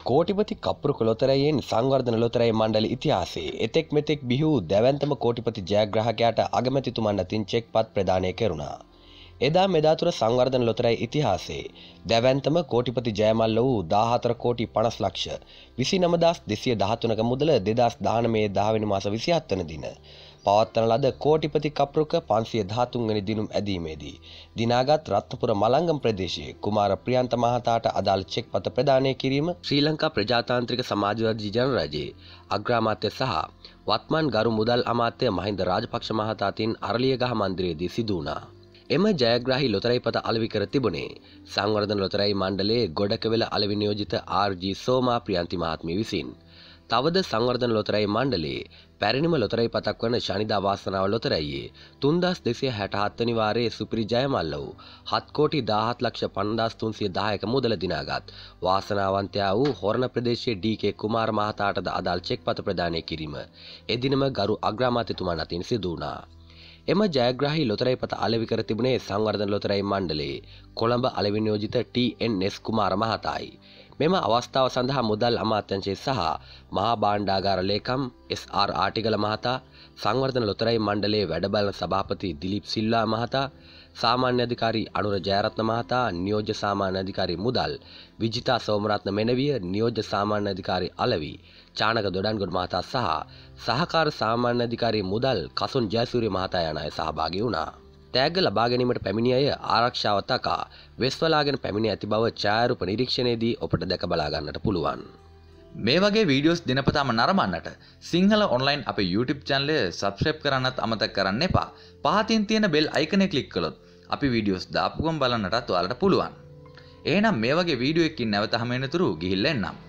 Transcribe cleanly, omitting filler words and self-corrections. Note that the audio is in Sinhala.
කෝටිපති කප්පුරුක ලොතරැයියෙන් සංවර්ධන ලොතරැයි මණ්ඩල ඉතිහාසයේ එතෙක් මෙතෙක් බිහි වූ දැවැන්තම කෝටිපති ජයග්‍රාහකයාට අගමැතිතුමන් අතින් චෙක් පත් ප්‍රදානය කෙරුණා. එදා මෙදා තුර සංවර්ධන ලොතරැයි ඉතිහාසයේ දැවැන්තම කෝටිපති ජයමල්ල වූ 14 කෝටි 50 ලක්ෂ 29213ක මුදල 2019 10 වෙනි මාස 27 වන දින පවත්වන ලද කෝටිපති කප්පුරුක 513 වෙනි දිනුම් ඇදීමේදී දිනාගත් රත්නපුර මලංගම් ප්‍රදේශයේ කුමාර ප්‍රියන්ත මහතාට අදාළ චෙක් පත ප්‍රදානය කිරීම ශ්‍රී ලංකා ප්‍රජාතාන්ත්‍රික සමාජවාදී ජනරජයේ අග්‍රාමාත්‍ය සහ වත්මන් ගරු මුදල් අමාත්‍ය මහින්ද රාජපක්ෂ මහතා අතින් අරලියගහ මන්දිරයේදී සිදු වුණා. එම ජයග්‍රාහී ලොතරැයි පත අලෙවි කර තිබුණේ සංවර්ධන ලොතරැයි මණ්ඩලයේ ගොඩකවෙල අලෙවි නියෝජිත ආර්.ජී. සෝමා ප්‍රියන්ති මහත්මිය විසින්. තවද සංවර්ධන ලොතරැයි මණ්ඩලයේ පැරණිම ලොතරැයි පතක් වන ශනිදා වාසනාව ලොතරැයියේ 3267 වෙනි වාරයේ සුපිරි ජයමල්ල වූ 7 කෝටි 17 ලක්ෂ 5310ක මුදල දිනාගත් වාසනාවන්තයා වූ හොරණ ප්‍රදේශයේ ඩී.කේ. කුමාර මහතාටද අදාළ චෙක් පත ප්‍රදානය කිරීම එදිනම ගරු අග්‍රාමාත්‍යතුමන් අතින් සිදු වුණා. එම ජයග්‍රාහී ලොතරැයි පත අලෙවි කර තිබුණේ සංවර්ධන ලොතරැයි මණ්ඩලයේ කොළඹ අලෙවි නියෝජිත ටී.එන්.එස්. කුමාර මහතායි. මෙම අවස්ථාව සඳහා මුදල් අමාත්‍යාංශය සහ මහා භාණ්ඩාගාර ලේකම් එස්.ආර්. ආටිගල මහතා, සංවර්ධන ලොතරැයි මණ්ඩලයේ වැඩබලන සභාපති දිලීප් සිල්වා මහතා, සාමාන්‍ය අධිකාරී අනුර ජයරත්න මහතා, නියෝජ්‍ය සාමාන්‍ය අධිකාරී මුදල් විජිතා සෝමරත්න මෙනවිය, නියෝජ්‍ය සාමාන්‍ය අධිකාරී අලවි චානක දොඩන්ගොඩ මහතා සහ සහකාර සාමාන්‍ය අධිකාරී මුදල් කසුන් ජයසූරිය මහතා යන අය සහභාගී වුණා. තෑග්ග ලබා ගැනීමට පැමිණි අය ආරක්ෂාව තකා වෙස්වලාගෙන පැමිණ ඇති බව ඡායාරූප නිරීක්ෂණයේදී ඔබට දැක බලා ගන්නට පුළුවන්. මේ වගේ වීඩියෝස් දිනපතාම නරඹන්නට සිංහල ඔන්ලයින් අපේ YouTube channel එක subscribe කරන්නත් අමතක කරන්න එපා. පහතින් තියෙන bell icon එක click කළොත් අපි වීඩියෝස් දාපු ගමන් බලන්නටත් ඔයාලට පුළුවන්. එහෙනම් මේ වගේ වීඩියෝ එකකින් නැවත හමු වෙනතුරු ගිහිල්ලා එන්නම්.